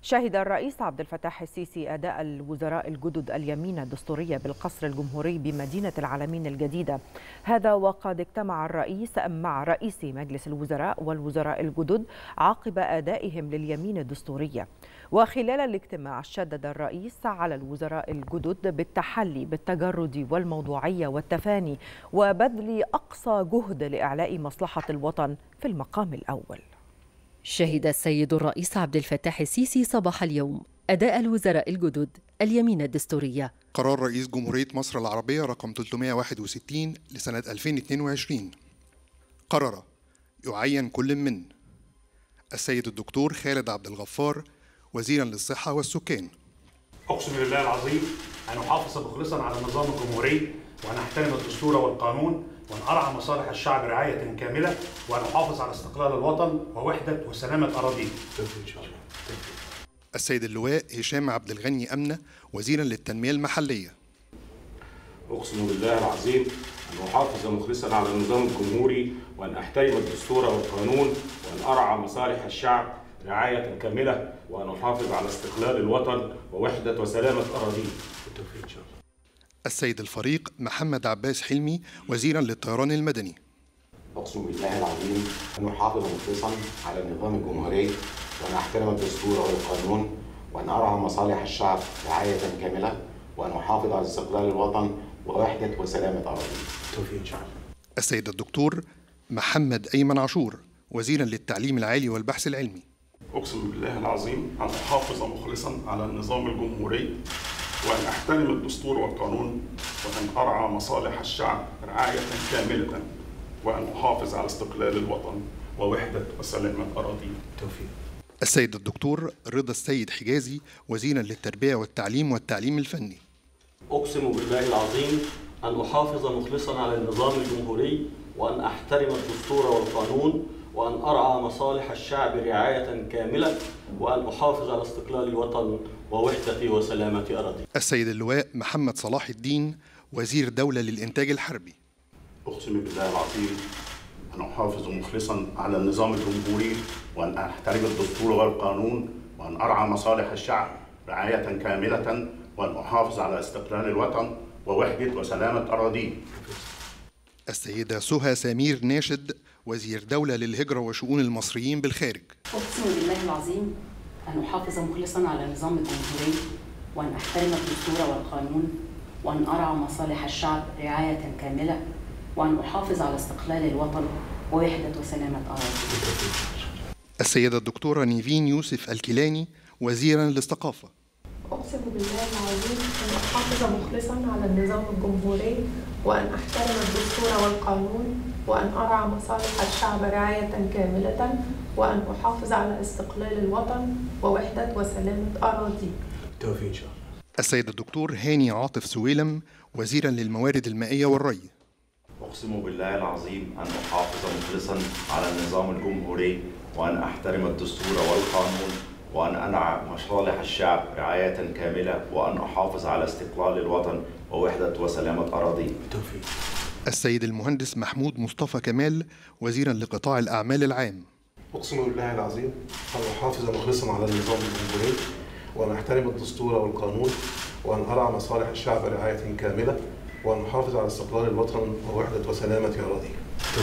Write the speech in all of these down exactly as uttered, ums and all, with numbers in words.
شهد الرئيس عبد الفتاح السيسي أداء الوزراء الجدد اليمين الدستورية بالقصر الجمهوري بمدينة العلمين الجديدة. هذا وقد اجتمع الرئيس مع رئيس مجلس الوزراء والوزراء الجدد عقب أدائهم لليمين الدستورية. وخلال الاجتماع شدد الرئيس على الوزراء الجدد بالتحلي بالتجرد والموضوعية والتفاني وبذل أقصى جهد لإعلاء مصلحة الوطن في المقام الأول. شهد السيد الرئيس عبد الفتاح السيسي صباح اليوم أداء الوزراء الجدد اليمين الدستورية. قرار رئيس جمهورية مصر العربية رقم ثلاثمائة وواحد وستين لسنة ألفين واثنين وعشرين قرر يعين كل من السيد الدكتور خالد عبد الغفار وزيرا للصحة والسكان. أقسم بالله العظيم أن أحافظ مخلصا على النظام الجمهوري وأن أحترم الدستور والقانون وأن أرعى مصالح الشعب رعاية كاملة وأن أحافظ على استقلال الوطن ووحدة وسلامة أراضيه. السيد اللواء هشام عبد الغني أمنة وزيرا للتنمية المحلية. أقسم بالله العظيم أن أحافظ مخلصا على النظام الجمهوري وأن أحترم الدستور والقانون وأن أرعى مصالح الشعب رعاية كاملة وأن أحافظ على استقلال الوطن ووحدة وسلامة أراضيه. السيد الفريق محمد عباس حلمي وزيرا للطيران المدني. أقسم بالله العظيم أن أحافظ مخلصا على النظام الجمهوري وأن أحترم الدستور والقانون وأن أرعى مصالح الشعب رعاية كاملة وأن أحافظ على استقلال الوطن ووحدة وسلامة أراضيه. السيد الدكتور محمد أيمن عاشور وزيرا للتعليم العالي والبحث العلمي. أقسم بالله العظيم أن أحافظ مخلصا على النظام الجمهوري وأن أحترم الدستور والقانون وأن أرعى مصالح الشعب رعاية كاملة وأن أحافظ على استقلال الوطن ووحدة وسلامة أراضيه. السيد الدكتور رضا السيد حجازي وزيرا للتربية والتعليم والتعليم الفني. أقسم بالله العظيم أن أحافظ مخلصا على النظام الجمهوري وأن أحترم الدستور والقانون وأن أرعى مصالح الشعب رعاية كاملة وأن أحافظ على استقلال الوطن ووحدة وسلامة أراضيه. السيد اللواء محمد صلاح الدين وزير دولة للإنتاج الحربي. أقسم بالله العظيم أن أحافظ مخلصا على النظام الجمهوري وأن أحترم الدستور والقانون وأن أرعى مصالح الشعب رعاية كاملة وأن أحافظ على استقلال الوطن ووحدة وسلامة أراضيه. السيدة سهى سمير ناشد وزير دولة للهجرة وشؤون المصريين بالخارج. أقسم بالله العظيم أن أحافظ مخلصا على النظام الجمهوري وأن أحترم الدستور والقانون وأن أرعى مصالح الشعب رعاية كاملة وأن أحافظ على استقلال الوطن ووحدة وسلامة أراضيه. السيدة الدكتورة نيفين يوسف الكيلاني وزيرا للثقافة. أقسم بالله العظيم أن أحافظ مخلصا على النظام الجمهوري وأن أحترم الدستور والقانون وأن أرعى مصالح الشعب رعاية كاملة وأن أحافظ على استقلال الوطن ووحدة وسلامة أراضيه. بالتوفيق إن شاء الله. السيد الدكتور هاني عاطف سويلم وزيرا للموارد المائية والري. أقسم بالله العظيم أن أحافظ مخلصا على النظام الجمهوري وأن أحترم الدستور والقانون وأن أرعى مصالح الشعب رعاية كاملة وأن أحافظ على استقلال الوطن ووحدة وسلامة أراضيه. بالتوفيق. السيد المهندس محمود مصطفى كمال وزيرا لقطاع الأعمال العام. أقسم بالله العظيم أن أحافظ مخلصا على النظام الجمهوري وأن أحترم الدستور والقانون وأن أرعى مصالح الشعب رعاية كاملة وأن أحافظ على استقلال الوطن ووحدة وسلامة أراضيه.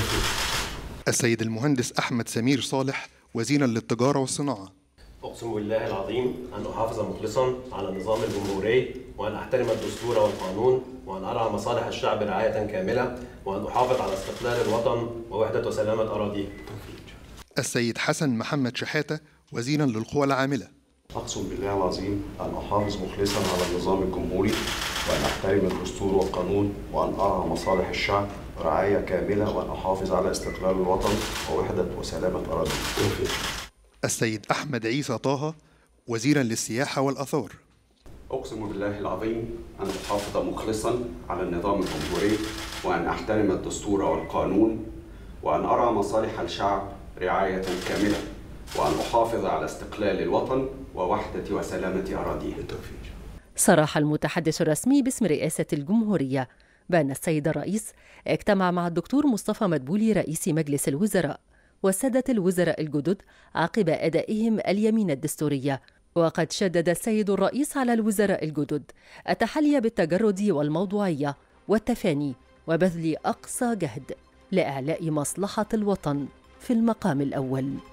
السيد المهندس أحمد سمير صالح وزيرا للتجارة والصناعة. أقسم بالله العظيم أن أحافظ مخلصا على النظام الجمهوري وأن أحترم الدستور والقانون وأن أرعى مصالح الشعب رعاية كاملة وأن أحافظ على استقلال الوطن ووحدة وسلامة أراضيه. السيد حسن محمد شحاتة وزيرا للقوى العاملة. أقسم بالله العظيم أن أحافظ مخلصا على النظام الجمهوري وأن أحترم الدستور والقانون وأن أرعى مصالح الشعب رعاية كاملة وأن أحافظ على استقلال الوطن ووحدة وسلامة أراضيه. السيد أحمد عيسى طه وزيرا للسياحة والآثار. أقسم بالله العظيم أن أحافظ مخلصا على النظام الجمهوري وأن أحترم الدستور والقانون وأن أرعى مصالح الشعب رعاية كاملة وأن أحافظ على استقلال الوطن ووحدة وسلامة أراضيه. صرح المتحدث الرسمي باسم رئاسة الجمهورية بأن السيد الرئيس اجتمع مع الدكتور مصطفى مدبولي رئيس مجلس الوزراء والسادة الوزراء الجدد عقب أدائهم اليمين الدستورية وقد شدد السيد الرئيس على الوزراء الجدد التحلي بالتجرد والموضوعية والتفاني وبذل أقصى جهد لإعلاء مصلحة الوطن في المقام الأول.